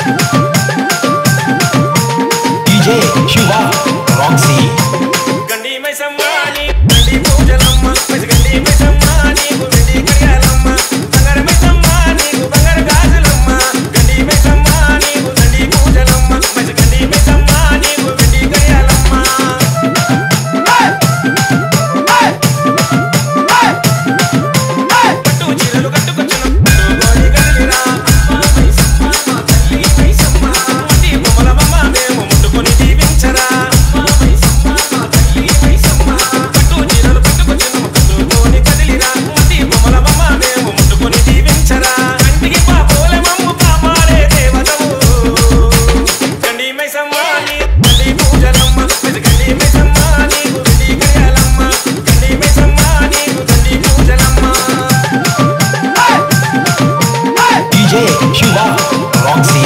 DJ Shiva Roxy గండి మైసమ్మాని గండి పూజలమ్మ గండి మైసమ్మాని గండి కడియాలమ్మ బంగారు మైసమ్మాని బంగారు గాజులమ్మ గండి మైసమ్మాని గండి పూజలమ్మ గండి మైసమ్మాని గండి కడియాలమ్మ పట్టు చీరలు కట్టుకొచ్చును గోడి గదిలిరా మైసమ్మ తల్లి మైసమ్మ మతి బొమ్మలమ్మ మేము ముట్టుకొని దీవించరా DJ Shiva Roxy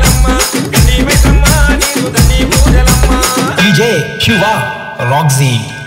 DJ Shiva Roxy